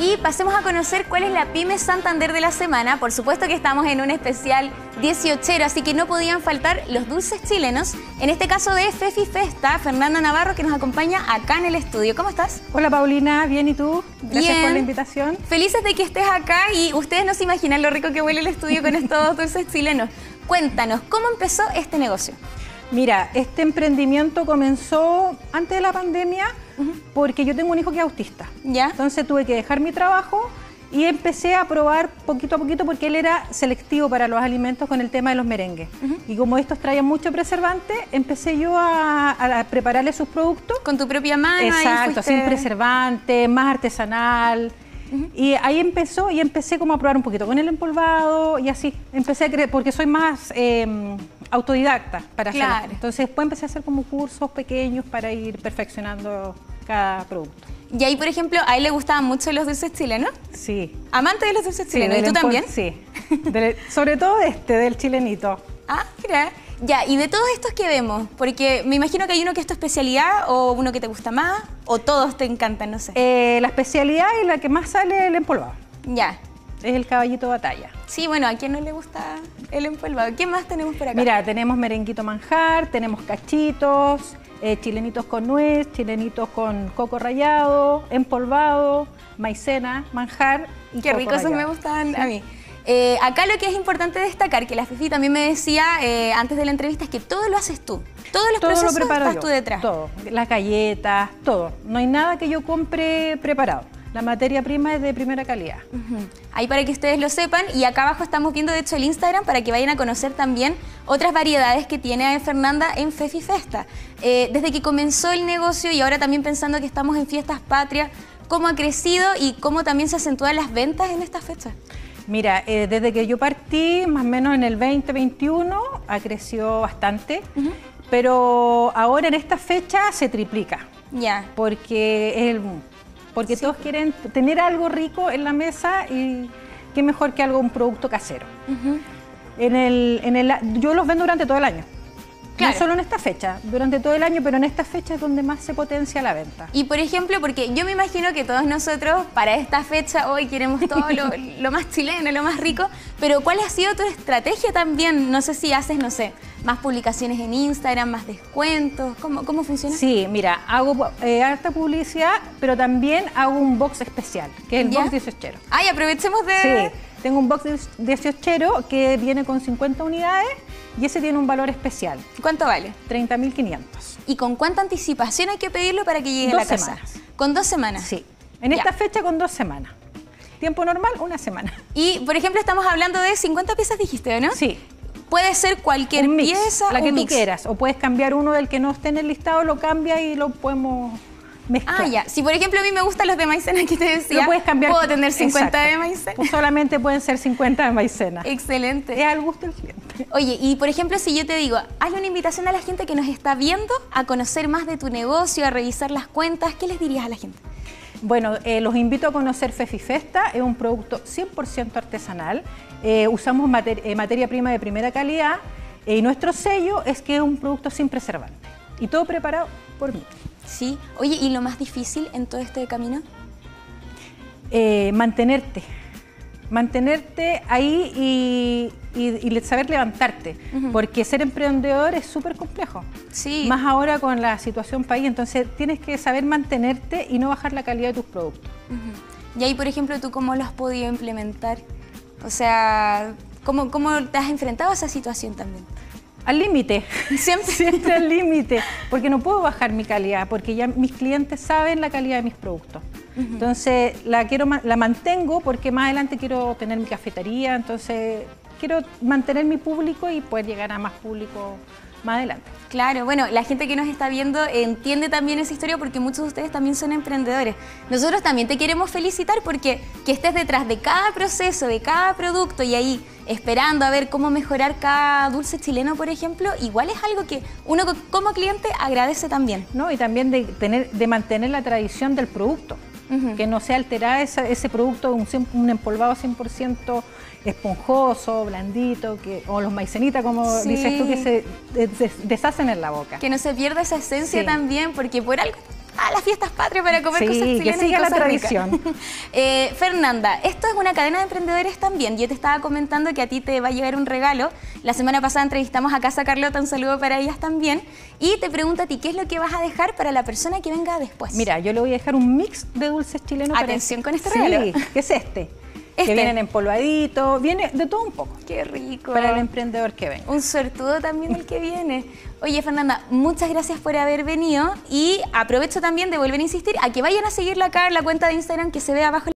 y pasemos a conocer cuál es la Pyme Santander de la semana. Por supuesto que estamos en un especial 18ero, así que no podían faltar los dulces chilenos. En este caso de Fefi Festa, Fernanda Navarro, que nos acompaña acá en el estudio. ¿Cómo estás? Hola Paulina, bien, ¿y tú? Gracias Bien. por la invitación. Felices de que estés acá y ustedes no se imaginan lo rico que huele el estudio con estos dulces chilenos. Cuéntanos, ¿cómo empezó este negocio? Mira, este emprendimiento comenzó antes de la pandemia porque yo tengo un hijo que es autista. ¿Ya? Entonces tuve que dejar mi trabajo y empecé a probar poquito a poquito porque él era selectivo para los alimentos con el tema de los merengues. Y como estos traían mucho preservante, empecé yo a prepararle sus productos. Con tu propia mano. Exacto, ahí sin preservante, más artesanal. Y ahí empezó y empecé como a probar un poquito con el empolvado y así. Empecé a creer, porque soy más autodidacta para hacerlo. Entonces después empecé a hacer como cursos pequeños para ir perfeccionando cada producto. Y ahí, por ejemplo, ¿a él le gustaban mucho los dulces chilenos? Sí. ¿Amante de los dulces chilenos? Sí, ¿Y tú también? Sí. Sobre todo del chilenito. Ah, mira. Ya, y de todos estos que vemos, porque me imagino que hay uno que es tu especialidad o uno que te gusta más, o todos te encantan, no sé. La especialidad y la que más sale es el empolvado. Ya. Es el caballito de batalla. Sí, bueno, ¿a quién no le gusta el empolvado? ¿Qué más tenemos por acá? Mira, tenemos merenguito manjar, tenemos cachitos, chilenitos con nuez, chilenitos con coco rallado, empolvado, maicena, manjar y qué coco rico, esos rallado. me gustan a mí. Acá lo que es importante destacar, que la Fefi también me decía antes de la entrevista, es que todo lo haces tú. Todos los procesos estás tú detrás. Todo, las galletas, todo. No hay nada que yo compre preparado. La materia prima es de primera calidad. Ahí para que ustedes lo sepan, y acá abajo estamos viendo de hecho el Instagram para que vayan a conocer también otras variedades que tiene Fernanda en Fefi Festa. Desde que comenzó el negocio y ahora también pensando que estamos en fiestas patrias, ¿cómo ha crecido y cómo también se acentúan las ventas en estas fechas? Mira, desde que yo partí, más o menos en el 2021, ha crecido bastante, pero ahora en esta fecha se triplica. Ya. Porque es el boom. Porque todos quieren tener algo rico en la mesa y qué mejor que un producto casero. Yo los vendo durante todo el año. Claro. No solo en esta fecha, durante todo el año, pero en esta fecha es donde más se potencia la venta. Y por ejemplo, porque yo me imagino que todos nosotros para esta fecha hoy queremos todo lo más chileno, lo más rico, pero ¿cuál ha sido tu estrategia también? No sé si haces, no sé, más publicaciones en Instagram, más descuentos, ¿cómo funciona? Sí, mira, hago harta publicidad, pero también hago un box especial, que es el box 18ero. Ay, aprovechemos de... Sí, tengo un box 18ero que viene con 50 unidades y ese tiene un valor especial. ¿Cuánto vale? 30.500. ¿Y con cuánta anticipación hay que pedirlo para que llegue a la casa? 2 semanas. ¿Con 2 semanas? Sí, en esta fecha con 2 semanas. Tiempo normal, 1 semana. Y, por ejemplo, estamos hablando de 50 piezas, dijiste, ¿no? Sí. Puede ser cualquier pieza, la que un tú mix. quieras. O puedes cambiar uno del que no esté en el listado, lo cambias y lo podemos mezclar. Ah, ya. Si, por ejemplo, a mí me gustan los de maicena que te decía, lo puedes cambiar. ¿puedo tener 50 Exacto. de maicena? Pues solamente pueden ser 50 de maicena. Excelente. Es al gusto del cliente. Oye, y por ejemplo, si yo te digo, hazle una invitación a la gente que nos está viendo a conocer más de tu negocio, a revisar las cuentas, ¿qué les dirías a la gente? Bueno, los invito a conocer Fefi Festa, es un producto 100% artesanal, usamos materia prima de primera calidad y nuestro sello es que es un producto sin preservante y todo preparado por mí. Sí. Oye, ¿y lo más difícil en todo este camino? Mantenerte ahí y saber levantarte, porque ser emprendedor es súper complejo. Sí. Más ahora con la situación país, entonces tienes que saber mantenerte y no bajar la calidad de tus productos. Y ahí, por ejemplo, ¿tú cómo lo has podido implementar? O sea, ¿cómo te has enfrentado a esa situación también? Al límite, Siempre. siempre al límite, porque no puedo bajar mi calidad, porque ya mis clientes saben la calidad de mis productos. Entonces la mantengo porque más adelante quiero tener mi cafetería, entonces quiero mantener mi público y poder llegar a más público más adelante. Claro, bueno, la gente que nos está viendo entiende también esa historia porque muchos de ustedes también son emprendedores. Nosotros también te queremos felicitar porque que estés detrás de cada proceso, de cada producto y ahí esperando a ver cómo mejorar cada dulce chileno, por ejemplo, igual es algo que uno como cliente agradece también. ¿No? Y también de mantener la tradición del producto, que no se altera ese producto, un empolvado 100% esponjoso, blandito, o los maicenitas, como dices tú, que se deshacen en la boca. Que no se pierda esa esencia también, porque por algo a las fiestas patrias para comer cosas chilenas. Que siga y la cosas tradición. Fernanda, esto es una cadena de emprendedores también. Yo te estaba comentando que a ti te va a llegar un regalo. La semana pasada entrevistamos a Casa Carlota, un saludo para ellas también. Y te pregunto a ti, ¿qué es lo que vas a dejar para la persona que venga después? Mira, yo le voy a dejar un mix de dulces chilenos. Atención con este regalo. Sí, que es este. Que vienen empolvaditos, viene de todo un poco. ¡Qué rico! Para el emprendedor que venga. Un suertudo también el que viene. Oye, Fernanda, muchas gracias por haber venido y aprovecho también de volver a insistir a que vayan a seguirla acá en la cuenta de Instagram que se ve abajo.